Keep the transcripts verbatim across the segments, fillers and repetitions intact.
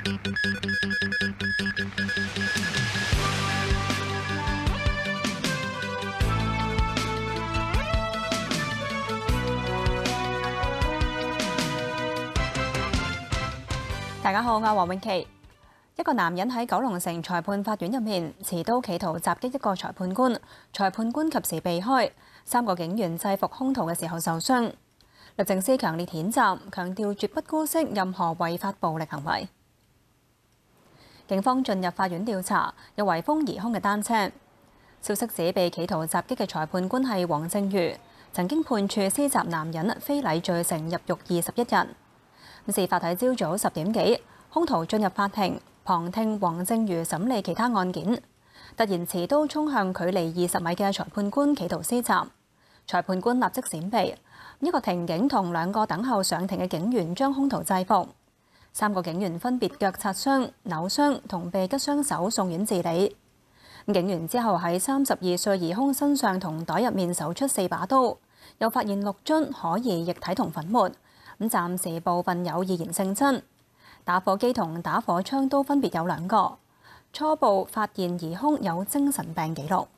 大家好，我係黃永琪。一個男人喺九龍城裁判法院入面持刀企圖襲擊一個裁判官，裁判官及時避開，三個警員制服兇徒嘅時候受傷。律政司強烈譴責，強調絕不姑息任何違法暴力行為。警方進入法院調查，有圍封疑兇嘅單車。消息指被企圖襲擊嘅裁判官係黃正瑜，曾經判處施襲男人非禮罪成入獄二十一日。事發喺朝早十點幾，兇徒進入法庭旁聽黃正瑜審理其他案件，突然持刀衝向距離二十米嘅裁判官，企圖施襲。裁判官立即閃避，一個庭警同兩個等候上庭嘅警員將兇徒制服。三個警員分別腳擦傷、扭傷同被拮傷手送院治理。警員之後喺三十二歲疑兇身上同袋入面搜出四把刀，又發現六樽可疑液體同粉末。咁暫時部分有易燃性質，打火機同打火槍都分別有兩個。初步發現疑兇有精神病記錄。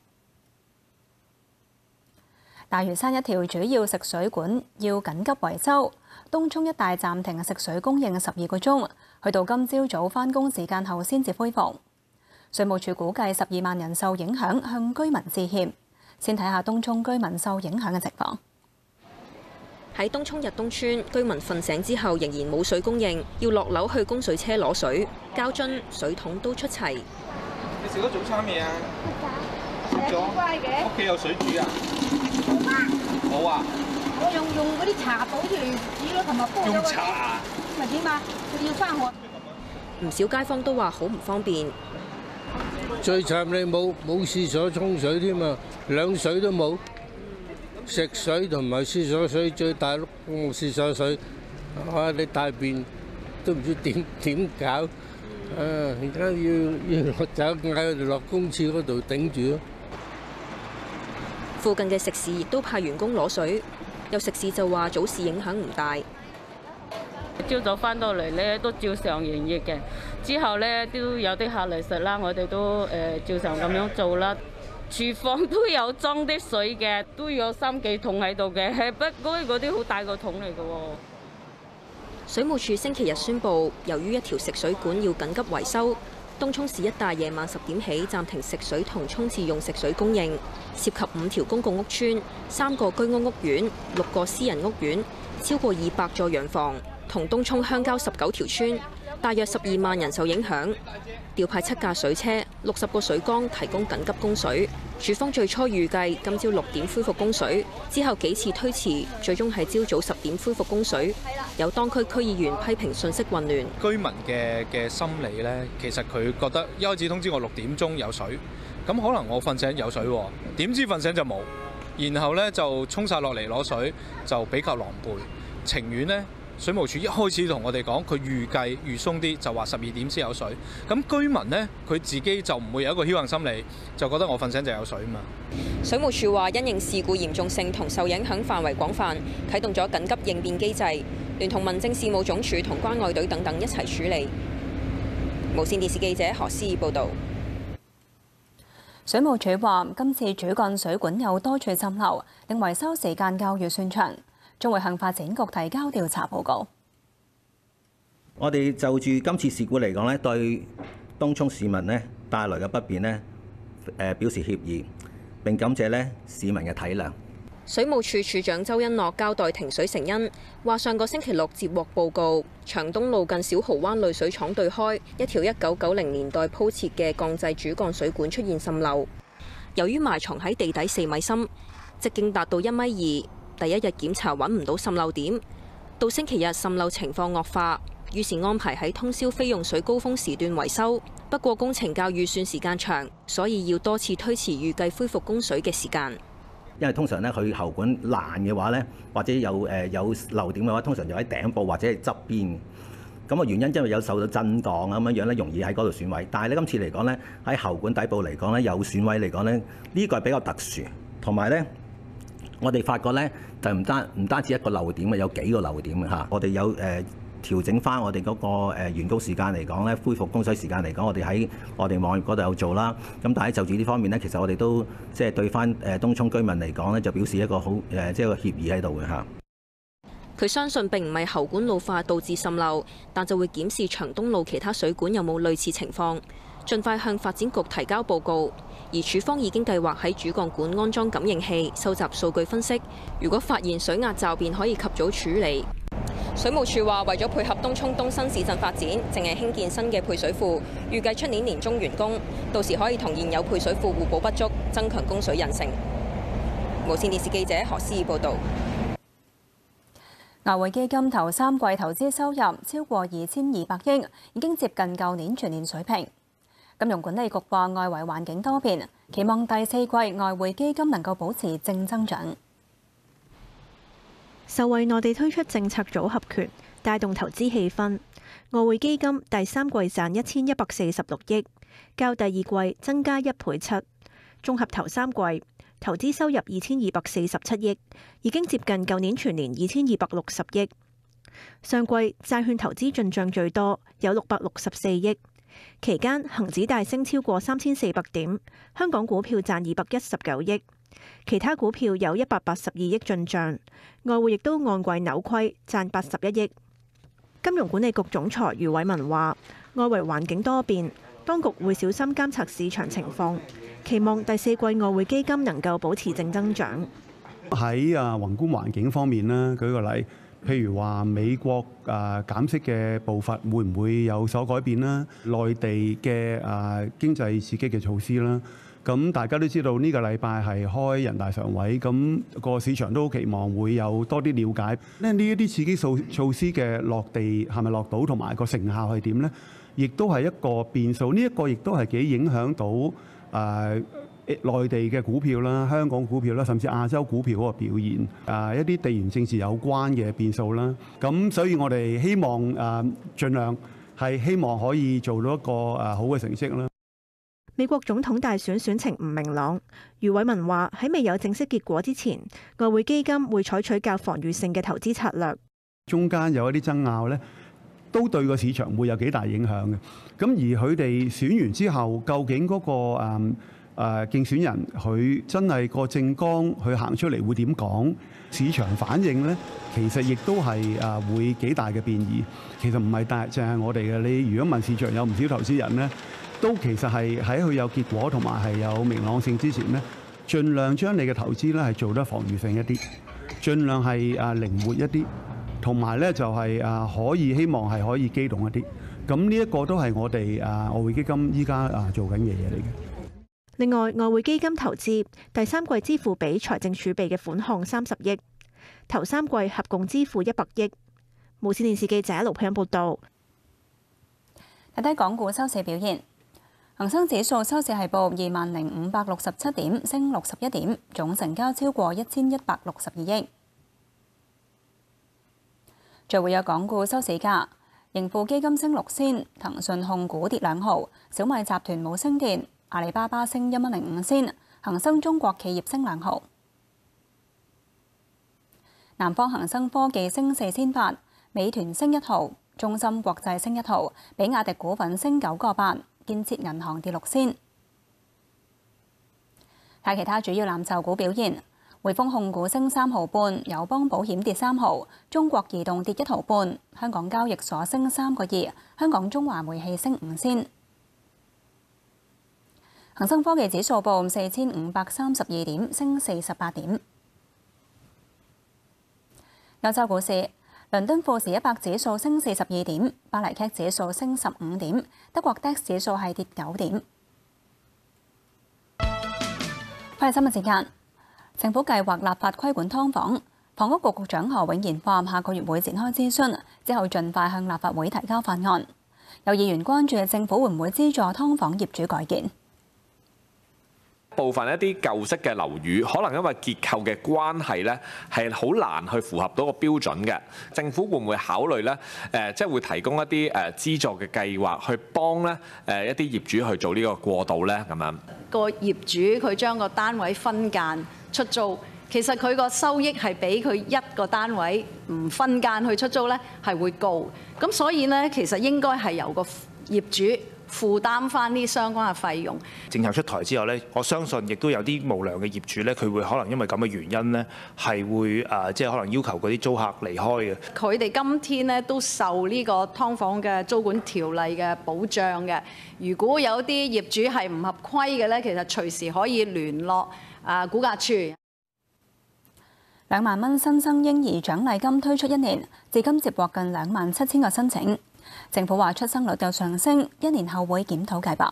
大嶼山一條主要食水管要緊急維修，東涌一帶暫停食水供應十二個鐘，去到今朝早返工時間後先至恢復。水務署估計十二萬人受影響，向居民致歉。先睇下東涌居民受影響嘅情況。 喺東涌日東村，居民瞓醒之後仍然冇水供應，要落樓去供水車攞水，膠樽、水桶都出齊。 你食咗早餐未啊？食咗。乖嘅。屋企有水煮啊？冇啊。冇啊。我用用嗰啲茶倒住嚟煮咯，同埋煲咗。用茶啊？咪點啊？佢要返學。 唔少街坊都話好唔方便。 最慘你冇冇廁所沖水添啊，兩水都冇。食水同埋廁所水最大碌，廁所水，哇！你大便都唔知點點搞，啊！而家要要落走嗌佢哋落公廁嗰度頂住咯。 附近嘅食肆亦都派員工攞水，有食肆就話早市影響唔大。 朝早翻到嚟咧都照常營業嘅，之後咧都有啲客嚟食啦，我哋都誒照常咁樣做啦。廚房都有裝啲水嘅，都有三幾桶喺度嘅，不過嗰啲好大個桶嚟嘅喎。 水務署星期日宣布，由於一條食水管要緊急維修，東涌市一帶夜晚十點起暫停食水同沖廁用食水供應，涉及五條公共屋邨、三個居屋屋苑、六個私人屋苑，超過二百座洋房，同東涌鄉郊十九條村，大約十二萬人受影響。調派七架水車、六十個水缸提供緊急供水。署方最初預計今朝六點恢復供水，之後幾次推遲，最終係朝早十點恢復供水。有當區區議員批評信息混亂。 居民嘅嘅心理呢，其實佢覺得一開始通知我六點鐘有水，咁可能我瞓醒有水，點知瞓醒就冇，然後呢就衝晒落嚟攞水，就比較狼狽。情願呢。水務署一開始同我哋講，佢預計預鬆啲，就話十二點先有水。咁居民呢，佢自己就唔會有一個僥倖心理，就覺得我瞓醒就有水嘛。 水務署話，因應事故嚴重性同受影響範圍廣泛，啟動咗緊急應變機制，聯同民政事務總署同關愛隊等等一齊處理。無線電視記者何思怡報導。 水務署話，今次主幹水管有多處滲漏，令維修時間較預算長。將會向發展局提交調查報告。 我哋就住今次事故嚟講咧，對東涌市民咧帶來嘅不便咧，誒表示歉意，並感謝咧市民嘅體諒。 水務署署長周恩樂交代停水成因，話上個星期六接獲報告，長東路近小蠔灣濾水廠對開一條一九九零年代鋪設嘅鋼製主幹水管出現滲漏，由於埋藏喺地底四米深，直徑達到一米二。第一日檢查揾唔到滲漏點，到星期日滲漏情況惡化，於是安排喺通宵非用水高峰時段維修。不過工程較預算時間長，所以要多次推遲預計恢復供水嘅時間。 因為通常咧，佢喉管爛嘅話咧，或者有誒有漏點嘅話，通常就喺頂部或者係側邊。咁個原因因為有受到震盪啊咁樣樣咧，容易喺嗰度損毀。但係咧今次嚟講咧，喺喉管底部嚟講咧有損毀嚟講咧，呢個係比較特殊，同埋咧。我哋發覺咧，就唔單唔單止一個漏點嘅，有幾個漏點嘅嚇。我哋有誒調整翻我哋嗰個誒員工時間嚟講咧，恢復供水時間嚟講，我哋喺我哋網頁嗰度有做啦。咁但係就住呢方面咧，其實我哋都即係對翻誒東涌居民嚟講咧，就表示一個好誒即係個協議喺度嘅嚇。 佢相信並唔係喉管老化導致滲漏，但就會檢視長東路其他水管有冇類似情況，盡快向發展局提交報告。而署方已經計劃喺主幹管安裝感應器，收集數據分析。如果發現水壓驟變，可以及早處理。水務署話，為咗配合東涌東新市鎮發展，淨係興建新嘅配水庫，預計出年年中完工，到時可以同現有配水庫互補不足，增強供水韌性。無線電視記者何思怡報導。 外匯基金頭三季投資收入超過二千二百億，已經接近舊年全年水平。金融管理局話，外圍環境多變，期望第四季外匯基金能夠保持正增長。 受惠內地推出政策組合拳，帶動投資氣氛，外匯基金第三季賺一千一百四十六億，較第二季增加一倍七。綜合頭三季投資收入二千二百四十七億，已經接近舊年全年二千二百六十億。上季債券投資進帳最多，有六百六十四億。期間恒指大升超過三千四百點，香港股票賺二百一十九億，其他股票有一百八十二億進帳，外匯亦都按季扭虧，賺八十一億。金融管理局總裁余偉文話：外圍環境多變，當局會小心監察市場情況，期望第四季外匯基金能夠保持正增長。 喺啊宏觀環境方面呢，舉個例。譬如話美國啊減息嘅步伐會唔會有所改變啦？內地嘅啊經濟刺激嘅措施啦，咁大家都知道呢個禮拜係開人大常委，咁個市場都期望會有多啲了解。呢呢一啲刺激措措施嘅落地係咪落到，同埋個成效係點呢？亦都係一個變數。呢一個亦都係幾影響到啊內地嘅股票啦、香港股票啦，甚至亞洲股票嗰個表現，啊一啲地緣政治有關嘅變數啦。咁所以我哋希望啊，盡量係希望可以做到一個啊好嘅成績啦。 美國總統大選選情唔明朗，余偉文話喺未有正式結果之前，外匯基金會採取較防禦性嘅投資策略。 中間有一啲爭拗咧，都對個市場會有幾大影響嘅。咁而佢哋選完之後，究竟嗰個誒誒競選人佢真係個政綱佢行出嚟會點講？市場反應咧，其實亦都係誒會幾大嘅變異。其實唔係大淨係我哋嘅，你如果問市場有唔少投資人咧，都其實係喺佢有結果同埋係有明朗性之前咧，盡量將你嘅投資咧係做得防禦性一啲，盡量係誒靈活一啲，同埋咧就係誒可以希望係可以機動一啲。咁呢一個都係我哋誒外匯基金依家誒做緊嘅嘢嚟嘅。 另外，外匯基金投資第三季支付俾財政儲備嘅款項三十億，頭三季合共支付一百億。無線電視記者盧佩欣報道。 睇睇港股收市表現，恒生指數收市係報二萬零五百六十七點，升六十一點，總成交超過一千一百六十二億。最活躍港股收市價，盈富基金升六仙，騰訊控股跌兩毫，小米集團冇升跌。阿里巴巴升一蚊零五仙，恒生中國企業升兩毫。南方恒生科技升四仙八，美團升一毫，中芯國際升一毫，比亞迪股份升九個八，建設銀行跌六仙。睇其他主要藍籌股表現，匯豐控股升三毫半，友邦保險跌三毫，中國移動跌一毫半，香港交易所升三個二，香港中華煤氣升五仙。恒生科技指數報四千五百三十二點，升四十八點。歐洲股市，倫敦富時一百指數升四十二點，巴黎 C A C 指數升十五點，德國 D A X 指數係跌九點。翻嚟新聞時間，政府計劃立法規管劏房，房屋局局長何永賢話：下個月會展開諮詢，之後盡快向立法會提交法案。有議員關注政府會唔會資助劏房業主改建。 部分一啲舊式嘅樓宇，可能因為結構嘅關係咧，係好難去符合到個標準嘅。政府會唔會考慮咧？誒，即係會提供一啲誒資助嘅計劃，去幫咧誒一啲業主去做呢個過渡咧？咁樣個業主佢將個單位分間出租， 其實佢個收益係比佢一個單位唔分間去出租咧係會高。咁所以咧，其實應該係由個業主負擔翻啲相關嘅費用。 政策出台之後咧，我相信亦都有啲無良嘅業主咧，佢會可能因為咁嘅原因咧，係會誒即係可能要求嗰啲租客離開嘅。 佢哋今天咧都受呢個劏房嘅租管條例嘅保障嘅。如果有啲業主係唔合規嘅咧，其實隨時可以聯絡啊估價署。 兩萬蚊新生嬰兒獎勵金推出一年，至今接獲近兩萬七千個申請。政府話出生率有上升，一年後會檢討計劃。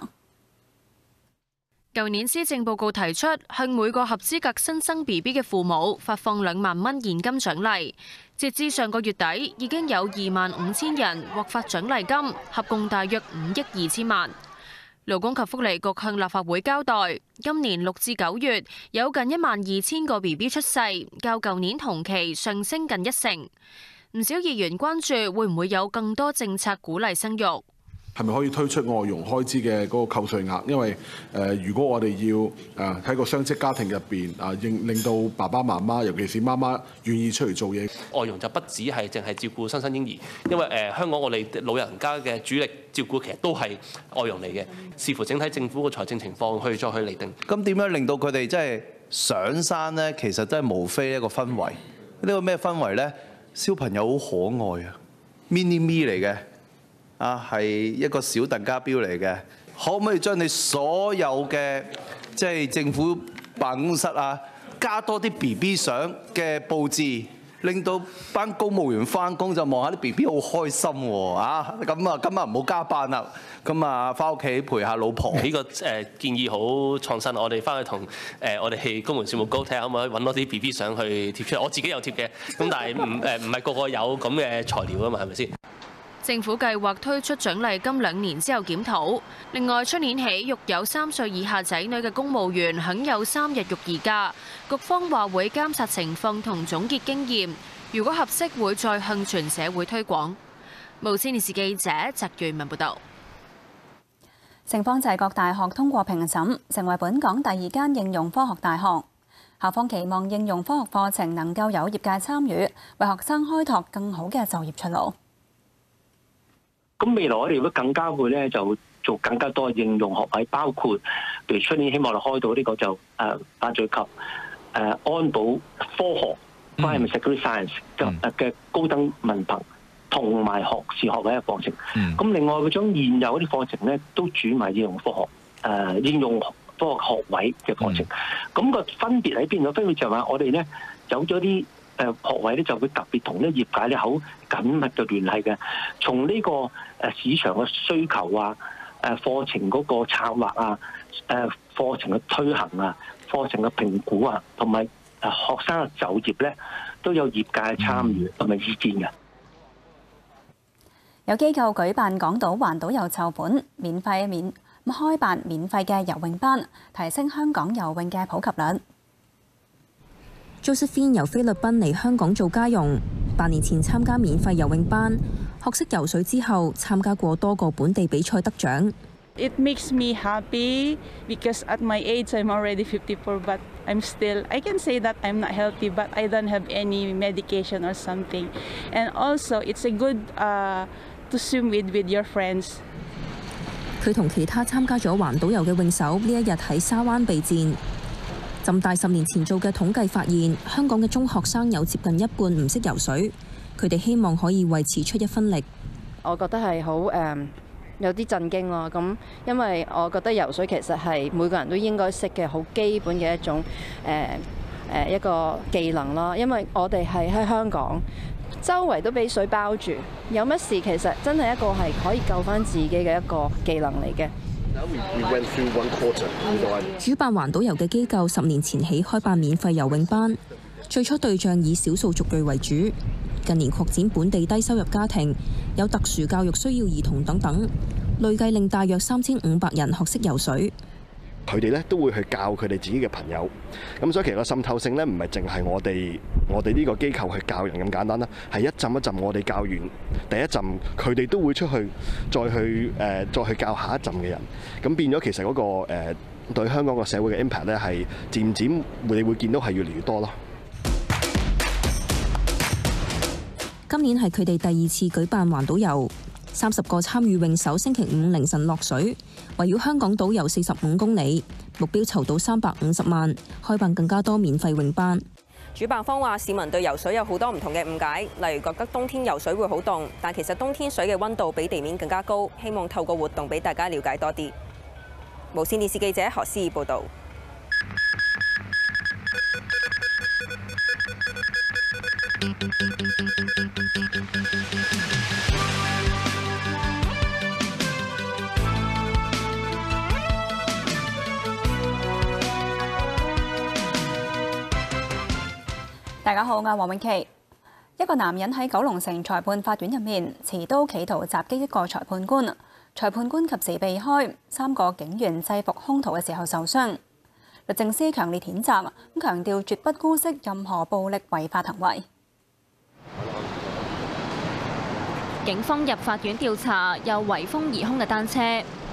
舊年施政報告提出，向每個合資格新生 B B 嘅父母發放兩萬蚊現金獎勵。截至上個月底，已經有二萬五千人獲發獎勵金，合共大約五億二千萬。勞工及福利局向立法會交代，今年六至九月有近一萬二千個 B B 出世，較舊年同期上升近一成。唔少議員關注會唔會有更多政策鼓勵生育。 係咪可以推出外傭開支嘅嗰個扣稅額？因為誒、呃，如果我哋要誒喺個雙職家庭入邊啊，令令到爸爸媽媽，尤其是媽媽願意出嚟做嘢。 外傭就不止係淨係照顧新生嬰兒，因為誒、呃、香港我哋老人家嘅主力照顧其實都係外傭嚟嘅，視乎整體政府嘅財政情況去再去釐定。 咁點樣令到佢哋即係上山呢？其實真係無非一個氛圍。呢個咩氛圍呢？小朋友好可愛啊 ，mini me 嚟嘅。啊，係一個小鄧家標嚟嘅，可唔可以將你所有嘅即係政府辦公室啊，加多啲 B B 相嘅佈置，令到班公務員翻工就望下啲 B B 好開心喎啊！咁啊，今日唔好加班啦，咁啊翻屋企陪下老婆。 呢個誒建議好創新，我哋翻去同誒我哋係公務員事務局睇下可唔可以揾多啲 B B 相去貼出嚟。我自己有貼嘅，咁但係唔誒唔係個個有咁嘅材料啊嘛，係咪先？ 政府計劃推出獎勵金兩年之後檢討。另外，出年起，育有三歲以下仔女嘅公務員享有三日育兒假。局方話會監察情況同總結經驗，如果合適會再向全社會推廣。無線電視記者翟瑞文報道。 聖方濟各大學通過評審，成為本港第二間應用科學大學。校方期望應用科學課程能夠有業界參與，為學生開拓更好嘅就業出路。 咁未來我哋會更加會咧就做更加多應用學位，包括譬如出年希望我哋開到呢個就誒犯罪及誒安保科學 （Crime Security Science） 嘅嘅高等文憑同埋學士學位嘅課程。咁、嗯、另外佢將現有嗰啲課程咧都轉埋應用科學誒、呃、應用科學學位嘅課程。咁、嗯、個分別喺邊度？分別就係話我哋咧有咗啲誒學位咧就會特別同呢業界咧好緊密嘅聯繫嘅，從呢個誒市場嘅需求啊、誒課程嗰個策劃啊、誒課程嘅推行啊、課程嘅評估啊，同埋誒學生嘅就業咧，都有業界嘅參與同埋意見嘅。 有機構舉辦港島環島遊籌款，免費免咁開辦免費嘅游泳班，提升香港游泳嘅普及率。 Josephine 由菲律賓嚟香港做家傭，八年前參加免費游泳班，學識游水之後，參加過多個本地比賽得獎。 It makes me happy because at my age I'm already fifty-four, but I'm still, I can say that I'm not healthy, but I don't have any medication or something. And also it's a good uh, to swim with with your friends. 佢同其他參加咗環島遊嘅泳手呢一日喺沙灣備戰。浸大十年前做嘅統計發現，香港嘅中學生有接近一半唔識游水，佢哋希望可以為此出一分力。 我覺得係好誒有啲震驚咯，咁因為我覺得游水其實係每個人都應該識嘅好基本嘅一種誒誒、呃呃、一個技能咯，因為我哋係喺香港，周圍都俾水包住，有乜事其實真係一個係可以救返自己嘅一個技能嚟嘅。 主辦環島遊嘅機構十年前起開辦免費游泳班，最初對象以少數族裔為主，近年擴展本地低收入家庭、有特殊教育需要兒童等等，累計令大約三千五百人學識游水。 佢哋咧都會去教佢哋自己嘅朋友，咁所以其實個滲透性咧唔係淨係我哋我哋呢個機構去教人咁簡單啦，係一陣一陣我哋教完第一陣，佢哋都會出去再去誒、呃、再去教下一陣嘅人，咁變咗其實嗰、那個誒、呃、對香港個社會嘅 impact 咧係漸漸你會見到係越嚟越多咯。 今年係佢哋第二次舉辦環島遊，三十個參與泳手星期五凌晨落水，圍繞香港島遊四十五公里，目標籌到三百五十萬，開辦更加多免費泳班。 主辦方話市民對游水有好多唔同嘅誤解，例如覺得冬天游水會好凍，但其實冬天水嘅溫度比地面更加高，希望透過活動俾大家了解多啲。無線電視記者何思怡報導。 大家好，我係黃永琪。一個男人喺九龍城裁判法院入面持刀企圖襲擊一個裁判官，裁判官及時避開，三個警員制服兇徒嘅時候受傷。律政司強烈譴責，咁強調絕不姑息任何暴力違法行為。 警方入法院調查又圍封疑兇嘅單車。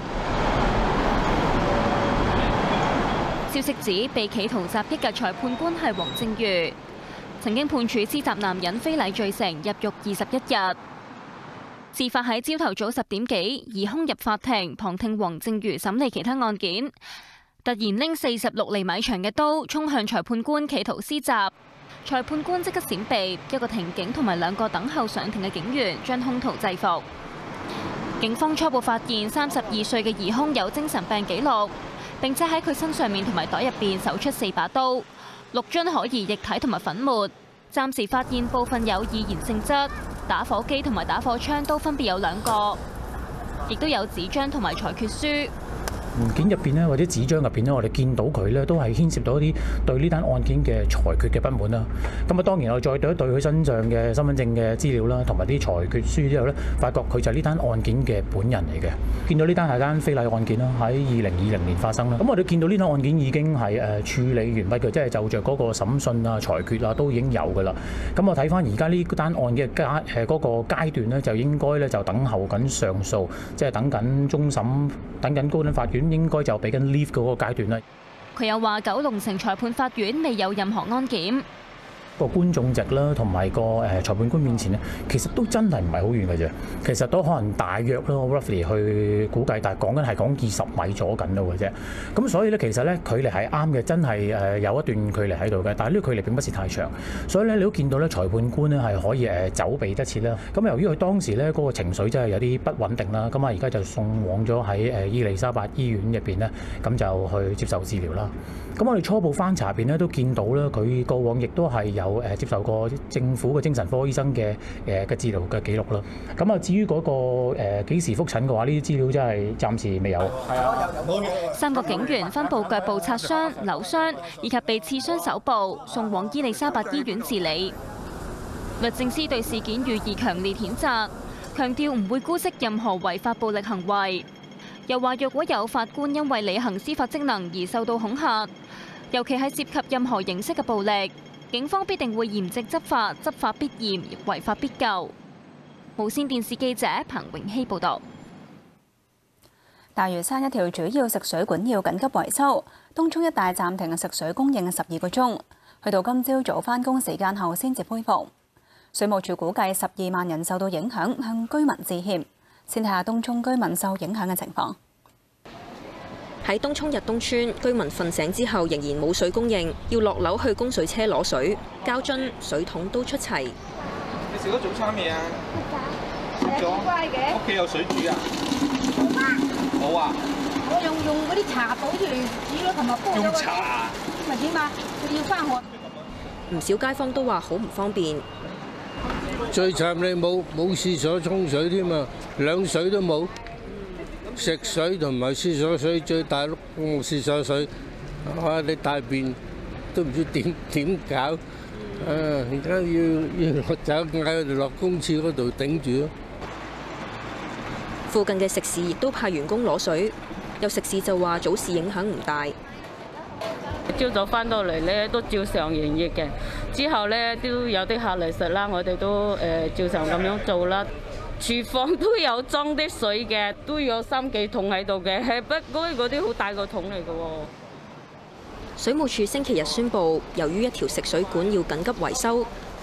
消息指被企圖襲擊嘅裁判官係黃正瑜，曾經判處施襲男人非禮罪成，入獄二十一日。事發喺朝頭早十點幾，疑兇入法庭旁聽黃正瑜審理其他案件，突然拎四十六厘米長嘅刀衝向裁判官，企圖施襲。裁判官即刻閃避，一個庭警同埋兩個等候上庭嘅警員將兇徒制服。警方初步發現三十二歲嘅疑兇有精神病記錄，並且喺佢身上面同埋袋入邊搜出四把刀、六樽可疑液體同埋粉末。暫時發現部分有易燃性質，打火機同埋打火槍都分別有兩個，亦都有紙張同埋裁決書。 文件入邊咧，或者紙張入邊咧，我哋見到佢咧都係牽涉到一啲對呢單案件嘅裁決嘅不滿啦。咁啊，當然我再對一對佢身上嘅身份證嘅資料啦，同埋啲裁決書之後咧，發覺佢就係呢單案件嘅本人嚟嘅。見到呢單係單非禮案件啦，喺二零二零年發生啦。咁我哋見到呢單案件已經係誒處理完畢嘅，即係就着嗰個審訊啊、裁決啊都已經有㗎啦。咁我睇翻而家呢單案嘅階誒嗰個階段咧，就應該咧就等候緊上訴，即係等緊終審，等緊高等法院。應該就俾緊 leave 嗰個階段啦。 佢又話：九龍城裁判法院未有任何安檢。 個觀眾席啦，同埋個誒裁判官面前咧，其實都真係唔係好遠嘅啫。其實都可能大約咯 ，roughly 去估計，但係講緊係講二十米左緊咯嘅啫。咁所以咧，其實咧距離係啱嘅，真係誒有一段距離喺度嘅。但係呢個距離並不是太長，所以咧你都見到咧裁判官咧係可以誒走避得切啦。咁由於佢當時咧嗰個情緒真係有啲不穩定啦，咁啊而家就送往咗喺誒伊利沙伯醫院入邊咧，咁就去接受治療啦。咁我哋初步翻查入邊咧都見到咧，佢過往亦都係有誒接受過政府嘅精神科醫生嘅誒嘅治療嘅記錄啦。咁啊至於嗰個誒幾時覆診嘅話，呢啲資料真係暫時未有。係啊， 三個警員分佈腳部擦傷、扭傷以及被刺傷手部，送往伊利沙伯醫院治理。律政司對事件予以強烈譴責，強調唔會姑息任何違法暴力行為。又話若果有法官因為履行司法職能而受到恐嚇，尤其係涉及任何形式嘅暴力，警方必定會嚴正執法，執法必嚴，違法必究。無線電視記者彭永熙報導。 大嶼山一條主要食水管要緊急維修，東涌一帶暫停食水供應十二個鐘，去到今朝早返工時間後先至恢復。水務署估計十二萬人受到影響，向居民致歉。先睇下東涌居民受影響嘅情況。 喺東涌日東村，居民瞓醒之後仍然冇水供應，要落樓去供水車攞水，膠樽、水桶都出齊。 你食咗早餐未啊？食咗。好乖嘅。屋企有水煮啊？冇啊。冇啊。我用用嗰啲茶倒出嚟煮咯，同埋煲咗。用茶。咪點啊？佢要翻學。 唔少街坊都話好唔方便。 最慘你冇冇廁所沖水添啊，兩水都冇，食水同埋廁所水最大碌個廁所水，哇！你大便都唔知點點搞，啊！而家要要落走嗌佢哋落公廁嗰度頂住咯。 附近嘅食肆亦都派員工攞水，有食肆就話早市影響唔大。 朝早翻到嚟咧都照常營業嘅，之後咧都有啲客嚟食啦，我哋都誒照常咁樣做啦。廚房都有裝啲水嘅，都有三幾桶喺度嘅，不過嗰啲好大個桶嚟嘅喎。 水務署星期日宣布，由於一條食水管要緊急維修，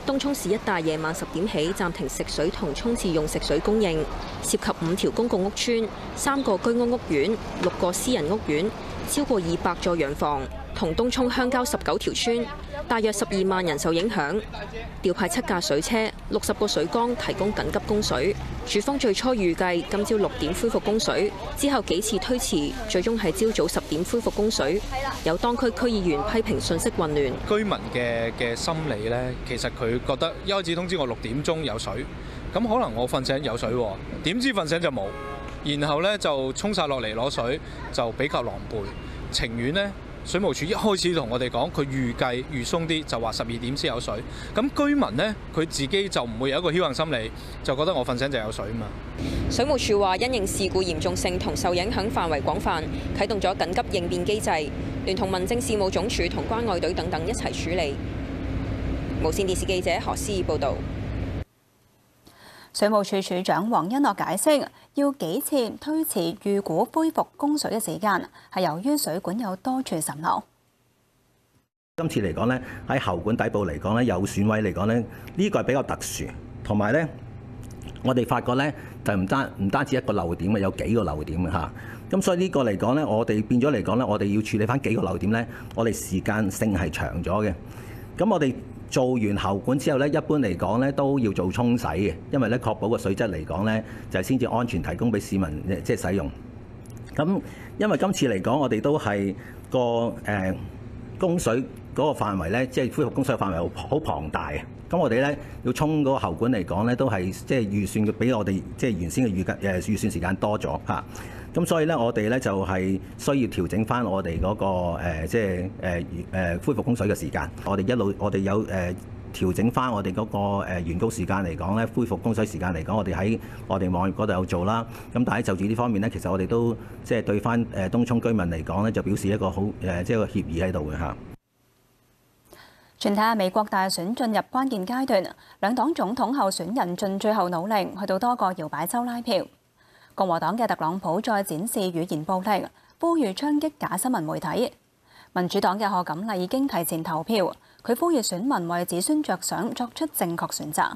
東涌市一帶夜晚十點起暫停食水同沖廁用食水供應，涉及五條公共屋邨、三個居屋屋苑、六個私人屋苑，超過二百座洋房，同東涌鄉郊十九條村，大約十二萬人受影響。調派七架水車、六十個水缸提供緊急供水。署方最初預計今朝六點恢復供水，之後幾次推遲，最終係朝早十點恢復供水。有當區區議員批評信息混亂。 居民嘅嘅心理呢，其實佢覺得一開始通知我六點鐘有水，咁可能我瞓醒有水喎，點知瞓醒就冇，然後呢就衝晒落嚟攞水，就比較狼狽，情願呢。水務署一開始同我哋講，佢預計預鬆啲，就話十二點先有水。咁居民呢，佢自己就唔會有一個僥倖心理，就覺得我瞓醒就有水嘛。 水務署話，因應事故嚴重性同受影響範圍廣泛，啟動咗緊急應變機制，聯同民政事務總署同關愛隊等等一齊處理。無線電視記者何思怡報導。 水務署署長黃欣樂解釋，要幾次推遲預估恢復供水嘅時間，係由於水管有多處滲漏。 今次嚟講咧，喺喉管底部嚟講咧，有損位嚟講咧，呢個係比較特殊，同埋咧，我哋發覺咧就唔單唔單止一個漏點嘅，有幾個漏點嘅嚇。咁所以呢個嚟講咧，我哋變咗嚟講咧，我哋要處理翻幾個漏點咧，我哋時間性係長咗嘅。咁我哋做完喉管之後咧，一般嚟講咧都要做沖洗嘅，因為咧確保個水質嚟講咧就係先至安全提供俾市民即係使用。咁因為今次嚟講，我哋都係個誒供水嗰個範圍咧，即係恢復供水嘅範圍好好龐大嘅。咁我哋咧要沖嗰個喉管嚟講咧，都係即係預算嘅比我哋即係原先嘅預計誒預算時間多咗嚇。咁所以咧，我哋咧就係需要調整翻我哋嗰個誒即係誒誒恢復供水嘅時間。我哋一路我哋有誒調整翻我哋嗰個誒原告時間嚟講咧，恢復供水時間嚟講，我哋喺我哋網頁嗰度有做啦。咁但係就住呢方面咧，其實我哋都即係對翻誒東涌居民嚟講咧，就表示一個好誒即係個協議喺度嘅嚇。 全體美國大選進入關鍵階段，兩黨總統候選人盡最後努力，去到多個搖擺州拉票。共和黨嘅特朗普再展示語言暴力，呼籲槍擊假新聞媒體。民主黨嘅賀錦麗已經提前投票，佢呼籲選民為子孫着想，作出正確選擇。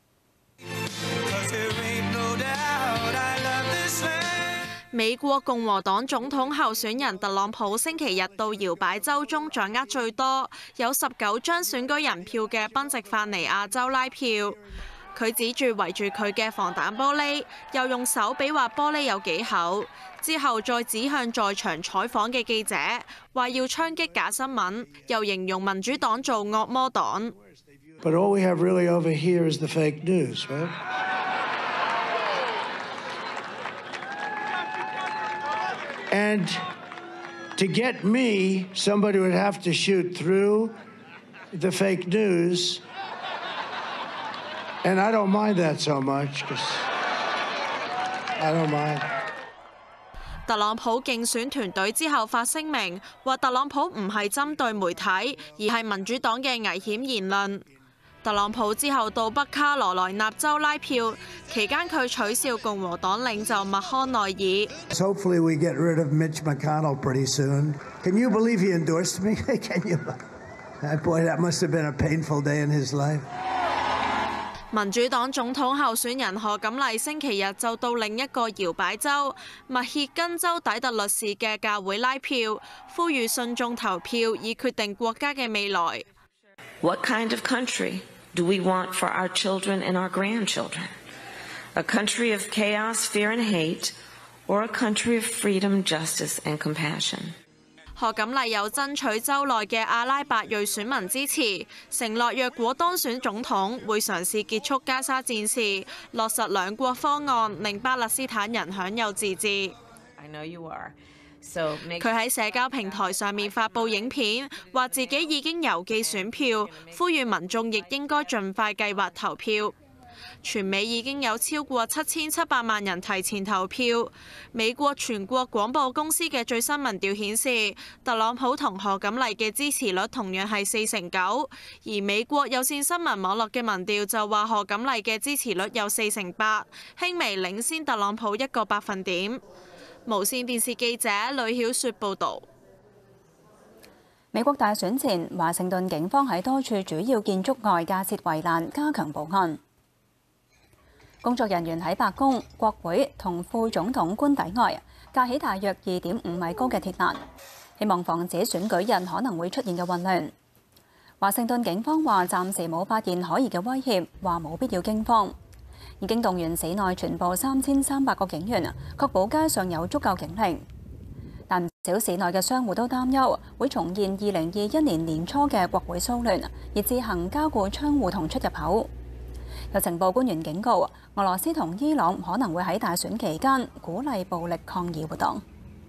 美國共和黨總統候選人特朗普星期日到搖擺州中掌握最多，有十九張選舉人票嘅賓夕法尼亞州拉票。佢指住圍住佢嘅防彈玻璃，又用手比劃玻璃有幾厚，之後再指向在場採訪嘅記者，話要槍擊假新聞，又形容民主黨做惡魔黨。 But all we have really over here is the fake news, right? And to get me, somebody would have to shoot through the fake news. And I don't mind that so much, because I don't mind. 特朗普競選團隊之後發聲明，話特朗普唔係針對媒體，而係民主黨嘅危險言論。特朗普之後到北卡羅來納州拉票，期間佢取笑共和黨領袖麥康奈爾。 Hopefully we get rid of Mitch McConnell pretty soon. Can you believe he endorsed me? Can you? Boy, that must have been a painful day in his life. 民主黨總統候選人賀錦麗星期日就到另一個搖擺州密歇根州底特律市嘅教會拉票，呼籲信眾投票以決定國家嘅未來。 What kind of country do we want for our children and our grandchildren? A country of chaos, fear and hate, or a country of freedom, justice and compassion? 賀錦麗有爭取州內嘅阿拉伯裔選民支持，承諾若果當選總統，會嘗試結束加沙戰事，落實兩國方案，令巴勒斯坦人享有自治。佢喺社交平台上面發布影片，話自己已經郵寄選票，呼籲民眾亦應該盡快計劃投票。全美已經有超過七千七百萬人提前投票。美國全國廣播公司嘅最新民調顯示，特朗普同賀錦麗嘅支持率同樣係四成九，而美國有線新聞網絡嘅民調就話賀錦麗嘅支持率有四成八，輕微領先特朗普一個百分點。無線電視記者呂曉雪報導。 美國大選前，華盛頓警方喺多處主要建築外架設圍欄，加強保安。工作人員喺白宮、國會同副總統官邸外架起大約二點五米高嘅鐵欄，希望防止選舉日可能會出現嘅混亂。華盛頓警方話暫時冇發現可疑嘅威脅，話冇必要驚慌。已經動員市內全部三千三百個警員，確保街上有足夠警力。但唔少市內嘅商戶都擔憂會重現二零二一年年初嘅國會騷亂，而自行加固窗戶同出入口。有情報官員警告，俄羅斯同伊朗可能會喺大選期間鼓勵暴力抗議活動。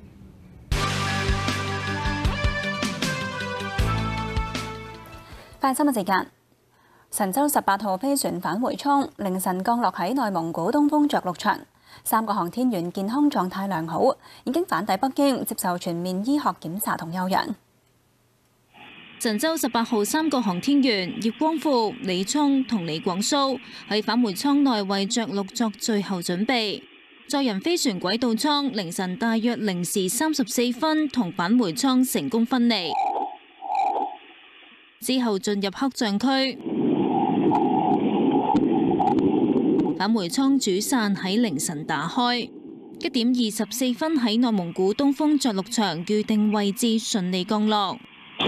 快新聞時間，神舟十八號飛船返回艙凌晨降落喺內蒙古東風着陸場。三個航天員健康狀態良好，已經返抵北京接受全面醫學檢查同休養。 神舟十八號三個航天員葉光富、李聰同李廣蘇喺返回艙內為着陸作最後準備。載人飛船軌道艙凌晨大約零時三十四分同返回艙成功分離，之後進入黑障區。返回艙主傘喺凌晨打開，一點二十四分喺內蒙古東風着陸場預定位置順利降落。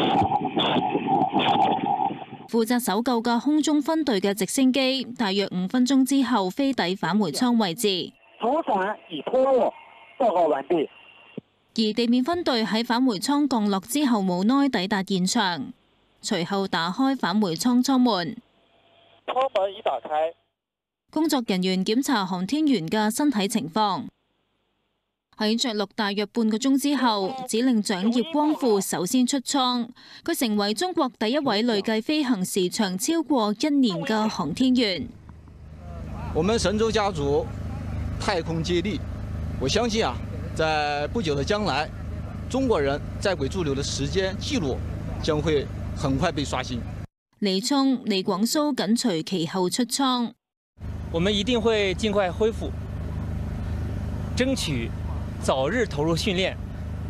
負責搜救嘅空中分隊嘅直升機，大約五分鐘之後飛抵返回艙位置。 主傘已脫落，報告完畢。 而地面分隊喺返回艙降落之後，無奈抵達現場，隨後打開返回艙艙門。 艙門已打開。 工作人員檢查航天員嘅身體情況。喺着陸大約半個鐘之後，指令長葉光富首先出艙，佢成為中國第一位累計飛行時長超過一年嘅航天員。 我們神舟家族太空接力，我相信啊，在不久的將來，中國人在軌駐留的時間記錄將會很快被刷新。 李聰、李廣蘇緊隨其後出艙。 我們一定會盡快恢復，爭取早日投入訓練，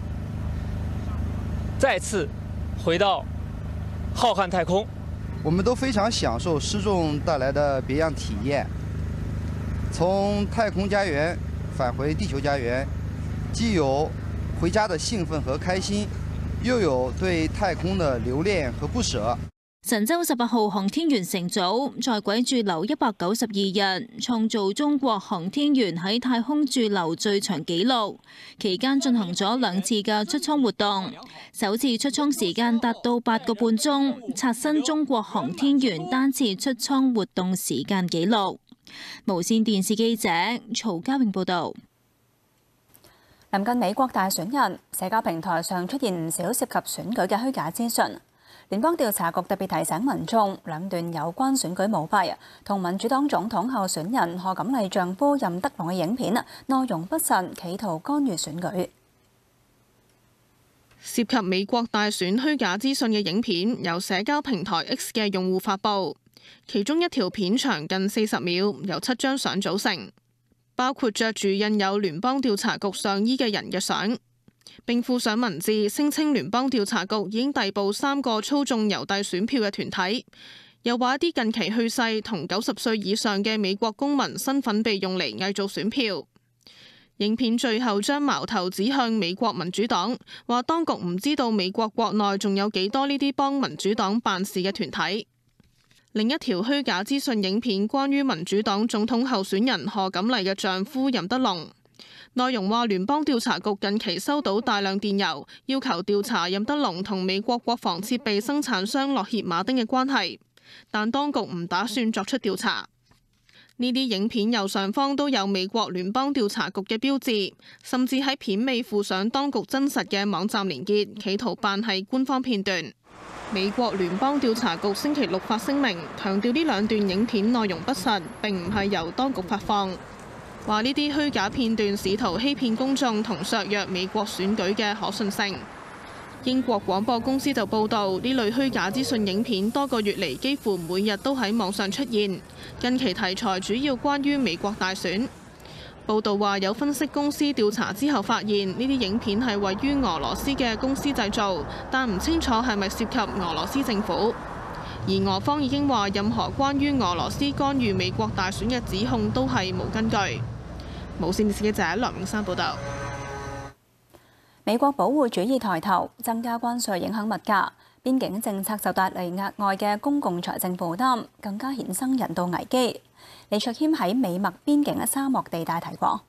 再次回到浩瀚太空。 我們都非常享受失重帶來的別樣體驗，從太空家園返回地球家園，既有回家的興奮和開心，又有對太空的留戀和不捨。 神舟十八號航天員乘組在軌駐留一百九十二日，創造中國航天員喺太空駐留最長紀錄。期間進行咗兩次嘅出艙活動，首次出艙時間達到八個半鐘，刷新中國航天員單次出艙活動時間紀錄。無線電視記者曹家穎報導。 臨近美國大選日，社交平台上出現唔少涉及選舉嘅虛假資訊。聯邦調查局特別提醒民眾，兩段有關選舉舞弊同民主黨總統候選人賀錦麗丈夫任德龍嘅影片，內容不實，企圖干預選舉。 涉及美國大選虛假資訊嘅影片，由社交平台 X 嘅用戶發布，其中一條片長近四十秒，由七張相組成，包括着住印有聯邦調查局上衣嘅人嘅相。並附上文字，聲稱聯邦調查局已經逮捕三個操縱郵遞選票嘅團體，又話一啲近期去世同九十歲以上嘅美國公民身份被用嚟偽造選票。影片最後將矛頭指向美國民主黨，話當局唔知道美國國內仲有幾多呢啲幫民主黨辦事嘅團體。另一條虛假資訊影片關於民主黨總統候選人賀錦麗嘅丈夫任德龍。內容話聯邦調查局近期收到大量電郵，要求調查任德龍同美國國防設備生產商洛歇馬丁嘅關係，但當局唔打算作出調查。呢啲影片右上方都有美國聯邦調查局嘅標誌，甚至喺片尾附上當局真實嘅網站連結，企圖扮係官方片段。美國聯邦調查局星期六發聲明，強調呢兩段影片內容不實，並唔係由當局發放。話呢啲虛假片段試圖欺騙公眾同削弱美國選舉嘅可信性。英國廣播公司就報導，呢類虛假資訊影片多個月嚟幾乎每日都喺網上出現，近期題材主要關於美國大選。 報道話有分析公司調查之後發現，呢啲影片係位於俄羅斯嘅公司製造，但唔清楚係咪涉及俄羅斯政府。而俄方已經話，任何關於俄羅斯干預美國大選嘅指控都係無根據。無線電視記者梁永山報導。 美國保護主義抬頭，增加關稅影響物價，邊境政策就帶嚟額外嘅公共財政負擔，更加衍生人道危機。李卓謙喺美墨邊境嘅沙漠地帶睇過。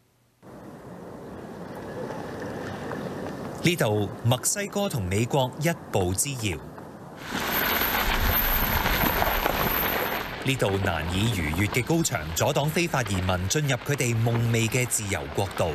呢度墨西哥同美國一步之遙，呢度難以逾越嘅高牆阻擋非法移民進入佢哋夢寐嘅自由國度。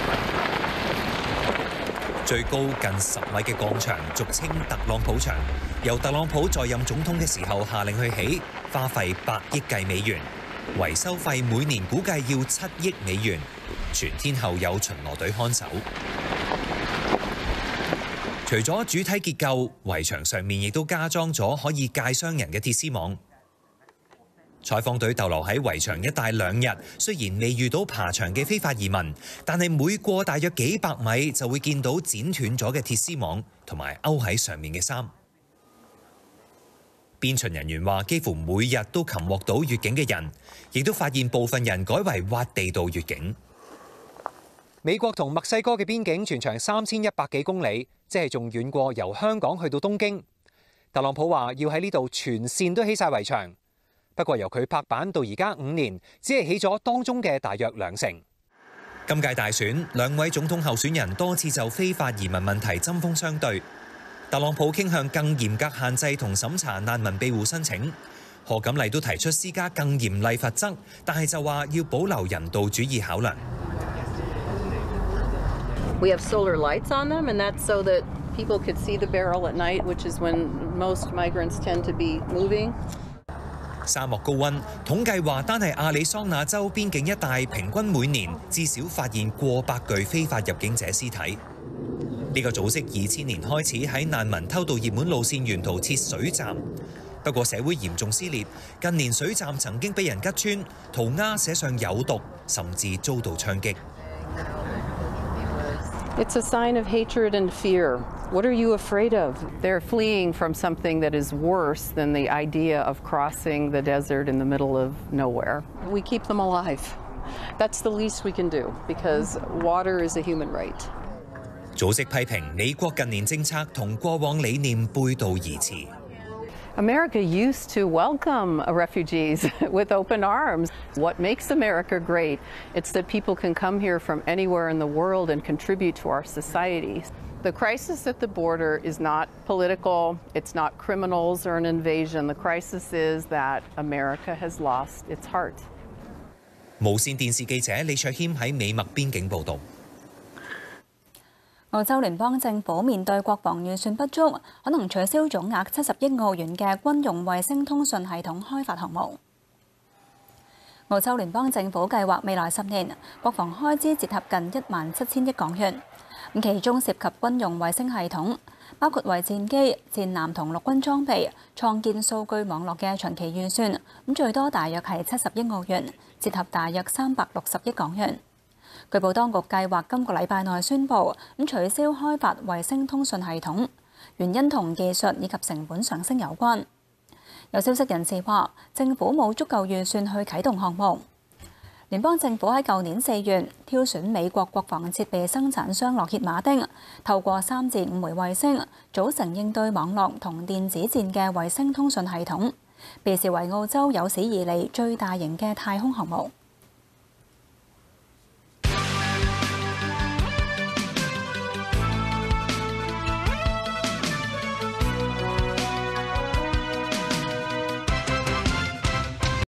最高近十米嘅鋼牆，俗稱特朗普牆，由特朗普在任總統嘅時候下令去起，花費百億計美元，維修費每年估計要七億美元，全天候有巡邏隊看守。除咗主體結構，圍牆上面亦都加裝咗可以界傷人嘅鐵絲網。採訪隊逗留喺圍牆一帶兩日，雖然未遇到爬牆嘅非法移民，但係每過大約幾百米就會見到剪斷咗嘅鐵絲網同埋勾喺上面嘅衫。邊巡人員話，幾乎每日都擒獲到越境嘅人，亦都發現部分人改為挖地道越境。 美國同墨西哥嘅邊境全長三千一百幾公里，即係仲遠過由香港去到東京。特朗普話要喺呢度全線都起晒圍牆。不過由佢拍板到而家五年，只係起咗當中嘅大約兩成。 今屆大選，兩位總統候選人多次就非法移民問題針鋒相對。特朗普傾向更嚴格限制同審查難民庇護申請，賀錦麗都提出施加更嚴厲罰則，但係就話要保留人道主義考量。 We have solar lights on them, and that's so that people could see the barrel at night, which is when most migrants tend to be moving. 沙漠高溫，統計話單係亞利桑那州邊境一帶，平均每年至少發現過百具非法入境者屍體。呢個組織二千年開始喺難民偷渡熱門路線沿途設水站，不過社會嚴重撕裂，近年水站曾經俾人吉穿，塗鴉寫上有毒，甚至遭到槍擊。 It's a sign of hatred and fear. What are you afraid of? They're fleeing from something that is worse than the idea of crossing the desert in the middle of nowhere. We keep them alive. That's the least we can do, because water is a human right. 組織批評美國近年政策同過往理念背道而馳。 America used to welcome refugees with open arms. What makes America great? It's that people can come here from anywhere in the world and contribute to our society. The crisis at the border is not political, it's not criminals or an invasion. The crisis is that America has lost its heart. 無線電視記者李卓謙喺美墨邊境報導。 澳洲聯邦政府面對國防預算不足，可能取消總額七十億澳元嘅軍用衛星通訊系統開發項目。澳洲聯邦政府計劃未來十年國防開支折合近一萬七千億港元，咁其中涉及軍用衛星系統，包括為戰機、戰艦同陸軍裝備創建數據網絡嘅長期預算，咁最多大約係七十億澳元，折合大約三百六十億港元。據報當局計劃今個禮拜內宣布咁取消開發衛星通訊系統，原因同技術以及成本上升有關。有消息人士話，政府冇足夠預算去啟動項目。聯邦政府喺舊年四月挑選美國國防設備生產商洛歇馬丁，透過三至五枚衛星組成應對網絡同電子戰嘅衛星通訊系統，被視為澳洲有史以嚟最大型嘅太空項目。